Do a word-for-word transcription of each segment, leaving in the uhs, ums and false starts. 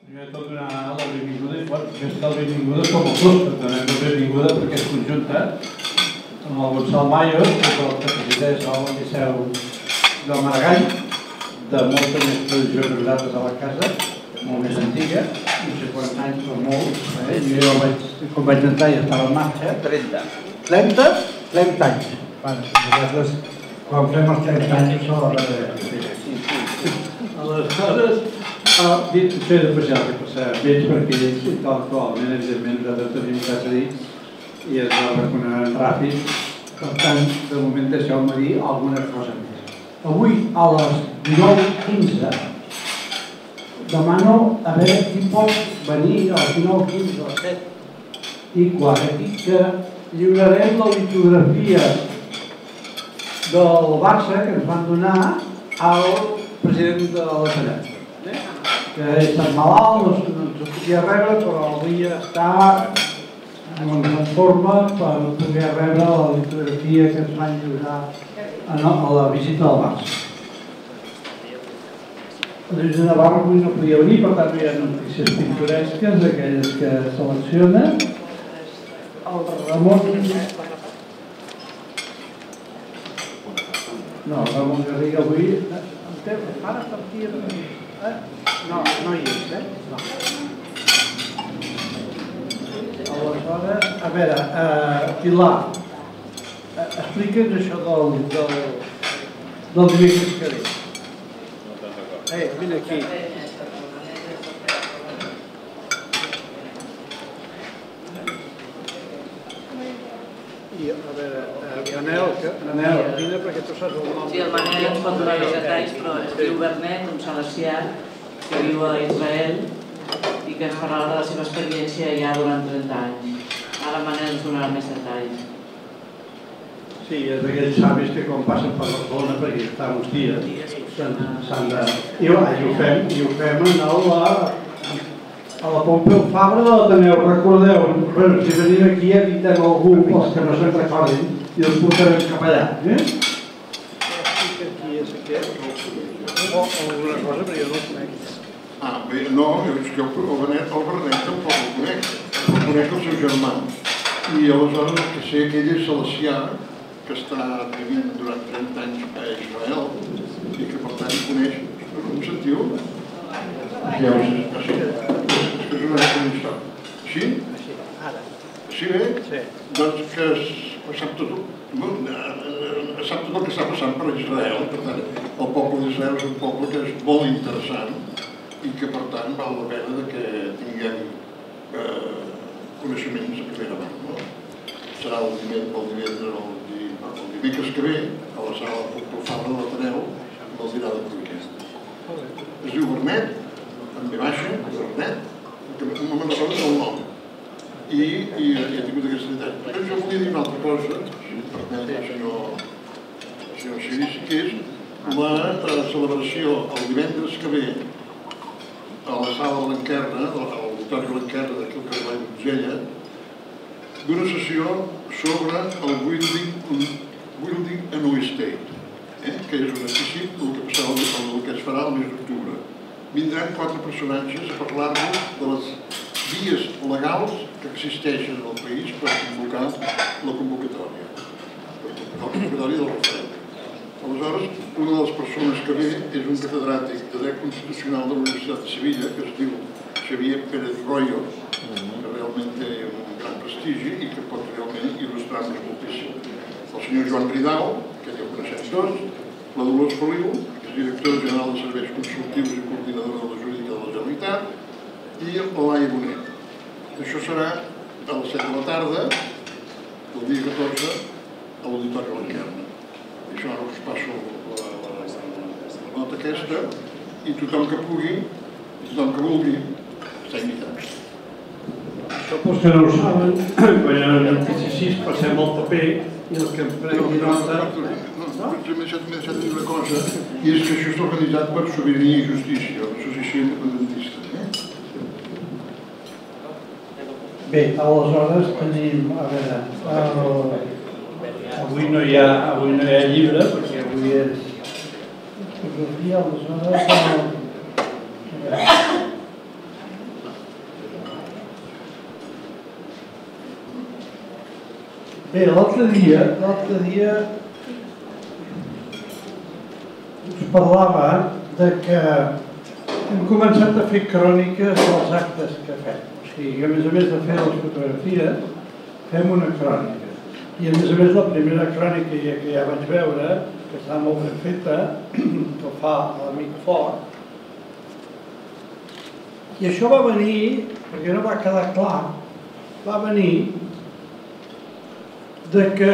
Primer de tot donar la benvinguda, i més que la benvinguda com els dos, que donem la benvinguda perquè és conjunta amb el Gonçal Mayos, que és el que presideix el Liceu del Maragall, de molta més tradició que nosaltres a la casa, molt més antiga, no sé quants anys, però molts. Jo vaig, quan vaig entrar ja estava en marxa. trenta. trenta? trenta anys. Nosaltres, quan fem els trenta anys, això la darrera. Aleshores, fer de passar, de passar vells perquè ells intel·lectualment, evidentment, nosaltres tenim res a dir i es reconeguem ràpid. Per tant, de moment deixeu-me dir alguna cosa més. Avui, a les dinou quinze, demano a veure qui pot venir a les dinou quinze, a les set i quart, aquí que lliurarem la litografia del Barça que ens van donar al president de la Generalitat, que ha estat malalt, no ens ho podia rebre, però avui està en forma per poder rebre la litografia que ens van lliurar a la visita del Barça. El Lluís de Navarro avui no podia venir, per tant no hi ha notícies pintoresques, aquelles que selecciona. El Ramon... No, el Ramon Garriga avui... El teu pare partia de... No, no hi és, eh? No. Aleshores, a veure, Pilar, explica'ns això del del dimecres que ve. Eh, vine aquí. I, a veure, Manel, Manel, vine perquè tu saps el nom. Sí, el Manel ens pot donar més detalls, però es diu Bernet, un salesià que viu a Israel i que ens parlarà de la seva experiència ja durant trenta anys. Ara Manel ens donarà més detalls. Sí, és d'aquells savis que quan passen per Barcelona, perquè hi està uns dies, s'han de... I ho fem, i ho fem a la Pompeu Fabra de l'Ateneu, recordeu? Bé, si venim aquí evitem algú, els que no se'n recordin, i els portarem cap allà. Estic aquí, és aquest, o alguna cosa, però jo no el conec. Ah, bé, no, és que el Bernet tampoc el conec, el conec el seu germà. I aleshores el que sé que ell és salesià, que està vivint durant trenta anys a Israel i que per tant coneix, em sentiu? Ja ho sé, és que és una història. Sí? Sí, bé? Sí. Doncs que sap tot sap tot el que està passant per Israel, per tant, el poble d'Israel és un poble que és molt interessant i que per tant val la pena que tinguem coneixements a primera mà. Serà el divendres el dimecres que ve, a la sala de Pompeu Fabra de l'Ateneu, amb el dinar de Cruïquest. Es diu Bernet, amb B baixa, Bernet, que no me'n recordo el nom. I he tingut aquesta detalls. Però jo volia dir una altra cosa, si em permet el senyor Cirici, que és la celebració el divendres que ve a la sala de l'Enquerna, a l'auditori de l'Enquerna d'aquí al carrer de Botgella, d'una sessió sobre el Building a New State, que és un anticiп del que passarà el que es farà el mes d'octubre. Vindran quatre personatges a parlar-nos de les vies legals que existeixen al país per convocar la convocatòria, la convocatòria del referèndum. Aleshores, una de les persones que ve és un catedràtic de dret constitucional de la Universitat de Sevilla, que es diu Xavier Pérez Royo, que realment té un gran prestigi i que pot realment il·lustrar-nos moltíssim. El senyor Joan Ridao, que ja ho coneixem tots, la Dolors Feliu, que és directora general de Serveis Consultius i coordinadora de la Jurídica de la Generalitat, i el Laia Bonet. Això serà a les set de la tarda, el dia catorze, a l'Auditori de l'Enquerna. I això ara us passo la nota aquesta, i tothom que pugui, tothom que vulgui, està invitat. Això pels que no ho saben, quan hi ha una notícia així, passem el paper i el que em prengui nota... No, m'he deixat dir una cosa, i és que això està organitzat per Sobirania i Justícia, l'associació independentista. Bé, aleshores tenim, a veure, avui no hi ha llibre, perquè avui és... Aleshores... Bé, l'altre dia, l'altre dia us parlava de que hem començat a fer cròniques dels actes que fem. O sigui, a més a més de fer les fotografies, fem una crònica. I a més a més la primera crònica que ja vaig veure, que està molt ben feta, que fa l'amic Fort, i això va venir, perquè no va quedar clar, va venir de que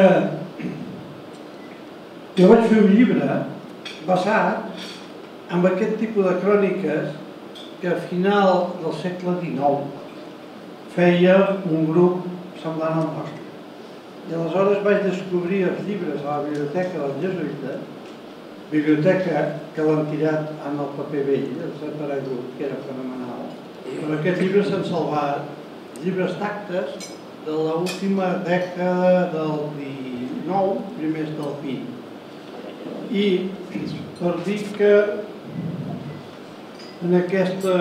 jo vaig fer un llibre basat en aquest tipus de cròniques que a final del segle dinou feia un grup semblant al nostre. I aleshores vaig descobrir els llibres a la biblioteca dels jesuïtes, biblioteca que l'han tirat en el paper vell, el desaparegut, que era fenomenal. Però aquests llibres s'han salvat, llibres d'actes de l'última dècada del dinou, primers del vint. I per dir que en aquesta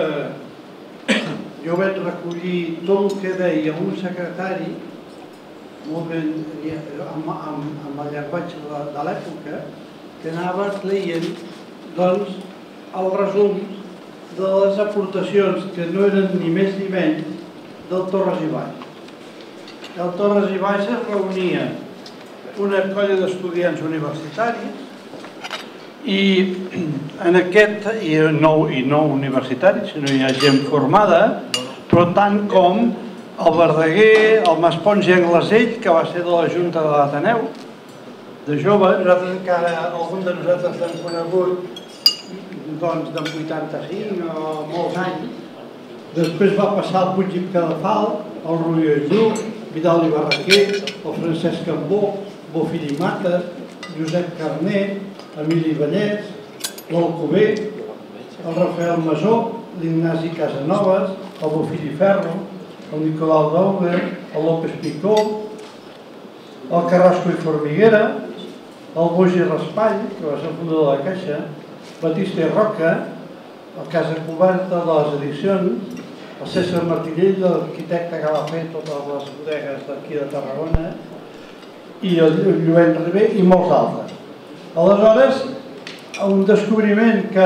jo vaig recollir tot el que deia un secretari, molt ben, amb, amb, amb el llenguatge de, de l'època, que anava leient doncs, el resum de les aportacions que no eren ni més ni menys del Torres i Baix. El Torres i Baix es reunia una colla d'estudiants universitaris i en aquest, i no, i no universitaris, sinó hi ha gent formada, però tant com el Verdaguer, el Maspons i Anglesell, que va ser de la Junta de l'Ateneu, de jove. Nosaltres encara, algun de nosaltres l'hem conegut doncs de vuitanta-cinc o molts anys. Després va passar el Puig i Cadafal, el Ruió i Lluc, Vidal i Barraquer, el Francesc Cambó, Bofill i Mates, Josep Carner, Emili Vallès, l'Alcover, el Rafael Masó, l'Ignasi Casanovas, el Bofill i Ferro, el Nicolau Dauber, el López Picó, el Carrasco i Formiguera, el Boix i Raspall, que va ser el fundador de la Caixa, Batista i Roca, el Casa Coberta de les edicions, el César Martínez, l'arquitecte que va fer totes les bodegues d'aquí de Tarragona, i el Lluent Ribé i molts altres. Aleshores, un descobriment que,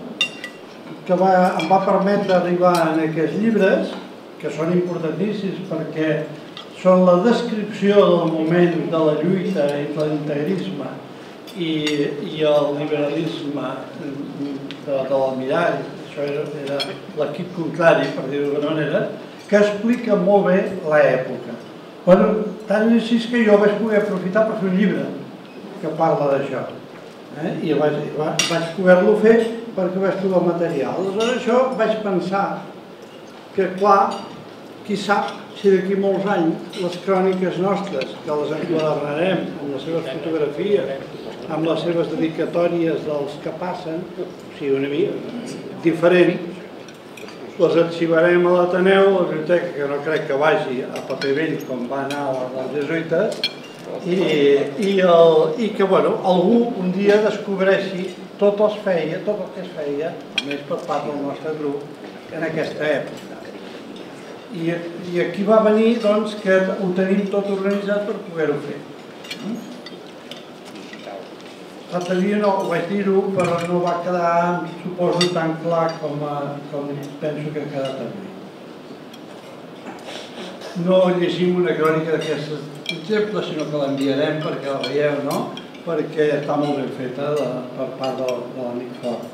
que va, em va permetre arribar en aquests llibres, que són importantíssims perquè són la descripció del moment de la lluita entre l'integrisme i, i el liberalisme de, de l'almirall, això era, era l'equip contrari, per dir-ho d'alguna manera, que explica molt bé l'època. Bueno, tant és així que jo vaig poder aprofitar per fer un llibre que parla d'això. Eh? I vaig, vaig poder-lo fer perquè vaig trobar material. Aleshores això vaig pensar que, clar, qui sap si d'aquí molts anys les cròniques nostres, que les enquadernarem amb les seves fotografies, amb les seves dedicatòries dels que passen, o sigui, una mica diferent, les arxivarem a l'Ateneu, a la biblioteca, que no crec que vagi a paper vell com va anar a les jesuïtes, i, i, el, i que bueno, algú un dia descobreixi tot el, feia, tot el que es feia, a més per part del nostre grup, en aquesta època. I, i aquí va venir doncs, que ho tenim tot organitzat per poder-ho fer. L'altre dia no vaig dir-ho, però no va quedar, suposo, tan clar com, a, com penso que ha quedat avui. No llegim una crònica d'aquestes exemples, sinó que l'enviarem perquè la veieu, no? Perquè està molt ben feta de, per part de, de l'amic Fort.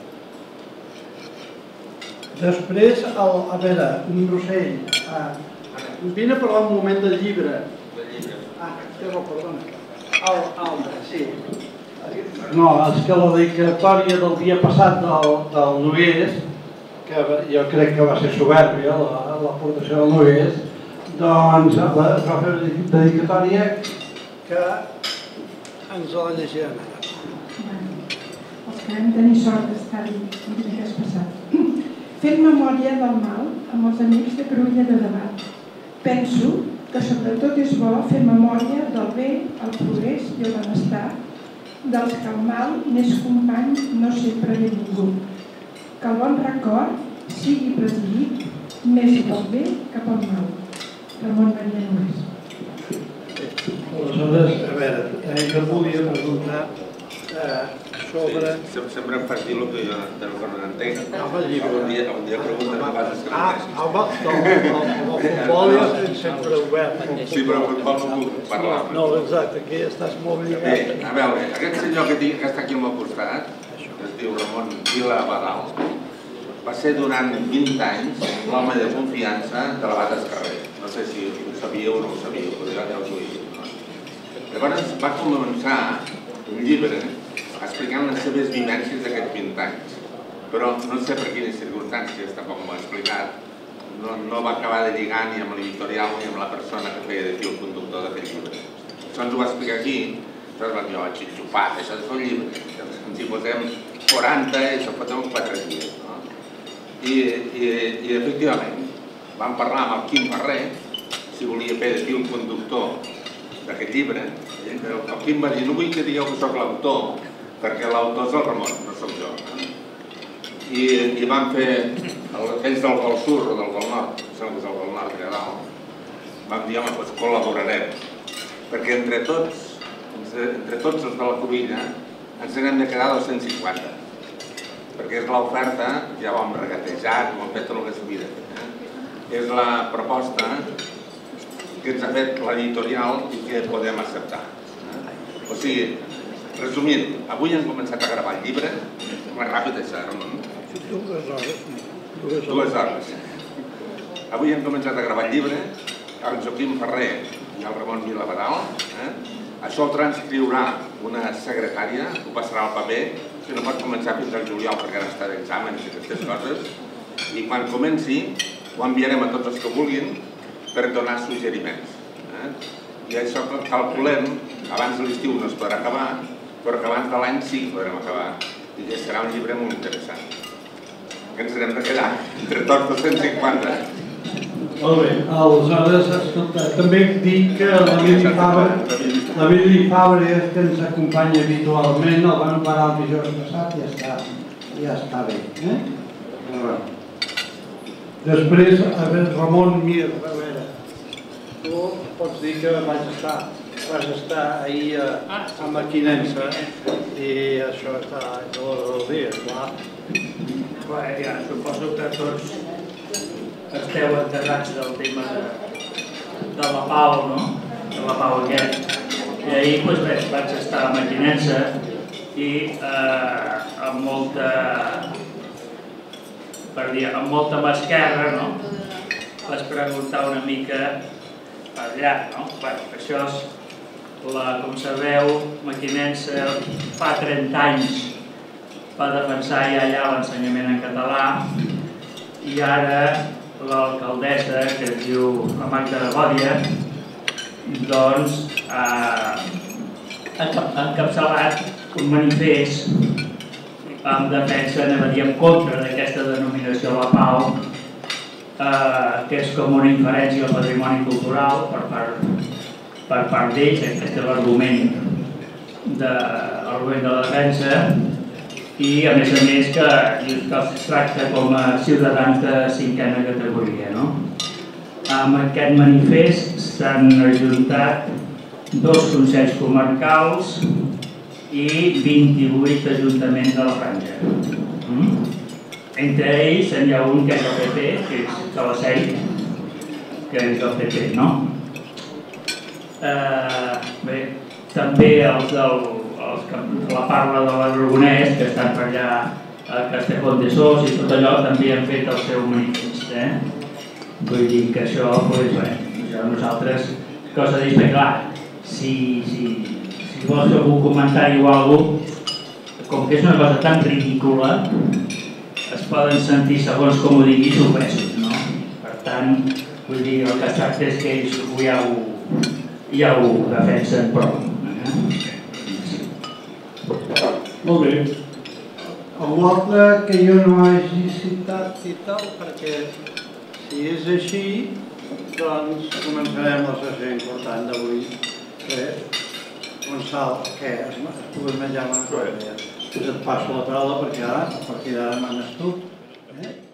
Després, el, a veure, un Rossell, ah, vine a parlar un moment del llibre. Ah, que no, perdona. El, el, sí. No, és que la dedicatòria del dia passat del, del Nogués, que jo crec que va ser soberbia, l'aportació del Nogués, doncs es va fer una dedicatòria que ens la llegirem ara. Els que vam tenir sort d'estar el dimecres passat. Fent memòria del mal amb els amics de Cruïlla de Debat. Penso que sobretot és bo fer memòria del bé, el progrés i el benestar, dels que el mal n'és company no sempre benvingut. Que el bon record sigui presidit més pel bé que pel mal. Ramon Maria Només. Aleshores, a veure, jo volia preguntar sobre... Sempre em fas dir el que jo no entenc. Home, el llibre. Un dia, un dia pregunta que vas escriure. Ah, home, el futbol ja és sempre obert. Sí, però el futbol no puc parlar. No, exacte, aquí estàs molt Bé, lligat. a veure, aquest senyor que tinc, que està aquí al meu costat, que es diu Ramon Vila Badal, va ser durant vint anys l'home de confiança de l'Abat Escarrer. No sé si ho sabíeu o no ho sabíeu, però ja us ho he dit. Llavors va començar un llibre explicant les seves vivències d'aquests vint anys. Però no sé per quines circumstàncies, tampoc m'ho ha explicat, no va acabar de lligar ni amb l'editorial ni amb la persona que feia de fil conductor d'aquest llibre. Això ens ho va explicar aquí, llavors va dir, oh, xitxupat, això és fer un llibre. Ens hi posem quaranta i això fotem quatre dies. I efectivament, vam parlar amb el Quim Ferrer, si volia fer de fil conductor d'aquest llibre. El Quim va dir, no vull que digueu que soc l'autor, perquè l'autor és el Ramon, no soc jo. I vam fer, ells del Vol Sur o del Vol Nord, sembla que és el Vol Nord allà dalt, vam dir, home, doncs col·laborarem, perquè entre tots, entre tots els de la Cruïlla, ens n'hem de quedar dos-cents cinquanta, perquè és l'oferta, ja ho hem regatejat, ho hem fet tot el que s'havia de fer. És la proposta que ens ha fet l'editorial i que podem acceptar. O sigui, resumint, avui hem començat a gravar el llibre, més ràpid això, Ramon. Dues hores. Dues hores. Avui hem començat a gravar el llibre, el Joaquim Ferrer i el Ramon Vila Badal. Això el transcriurà una secretària, ho passarà al paper, que no pot començar fins al juliol perquè ara està d'exàmens i aquestes coses, i quan comenci ho enviarem a tots els que vulguin per donar suggeriments. I això calculem, abans de l'estiu no es podrà acabar, però que abans de l'any sí que podrem acabar, i que serà un llibre molt interessant. Que ens n'hem de quedar entre tots dos-cents cinquanta. Molt bé, aleshores, escolta, també dic que la Mili Fabra, la Mili Fabra que ens acompanya habitualment, el van parar el dijous passat i ja està bé. Després, a veure, Ramon Mir, a veure, tu pots dir que vaig estar, vas estar ahir a Mequinensa i això està a l'hora del dia, clar. Bé, ja, suposo que tots esteu enterrats del tema de la pau, no? De la pau aquest. I ahir, doncs bé, vaig estar a Mequinensa i amb molta, per dir, amb molta mà esquerra, no? Vas preguntar una mica allà, no? Bé, això és, com sabeu, Mequinensa fa trenta anys va defensar ja allà l'ensenyament en català i ara l'alcaldessa, que es diu la Magda de Gòdia, doncs ha encapçalat un manifest en defensa, anem a dir, en contra d'aquesta denominació de la pau, que és com una inferència al patrimoni cultural per part d'ells, aquest és l'argument de la defensa, i a més a més que es tracta com a ciutadans de cinquena categoria. Amb aquest manifest s'han ajuntat dos consells comarcals i vint-i-vuit ajuntaments de la Franja. Entre ells hi ha un que és el P P, que és de la Seny, que és el P P, no? Bé, també els del la parla de l'Aragonès, que estan per allà a Castellón de Sos i tot allò, també han fet el seu manifest. Vull dir que això, doncs bé, nosaltres, cosa de dir, clar, si vols fer algun comentari o alguna cosa, com que és una cosa tan ridícula, es poden sentir, segons com ho digui, sorpresos, no? Per tant, vull dir, el que es tracta és que ells ja ho defensen prou. Molt bé. L'altre que jo no hagi citat i tal, perquè si és així, doncs començarem la sessió important d'avui. Gonçal, què? Es poden menjar una cosa? Et passo la paraula perquè ara, a partir d'ara manes tu.